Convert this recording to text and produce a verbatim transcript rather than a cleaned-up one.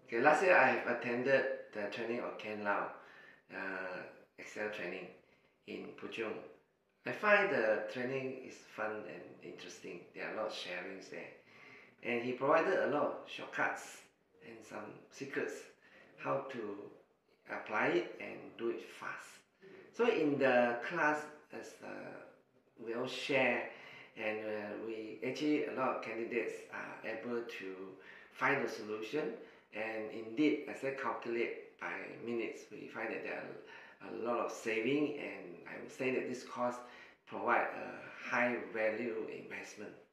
Okay, last year I have attended the training of Ken Lau, uh, Excel training in Puchong. I find the training is fun and interesting. There are a lot of sharings there. And he provided a lot of shortcuts and some secrets how to apply it and do it fast. So in the class, as uh, we all share, and uh, we actually a lot of candidates are able to find the solution. And indeed, as I calculate by minutes, we find that there are a lot of saving, and I would say that this course provide a high value investment.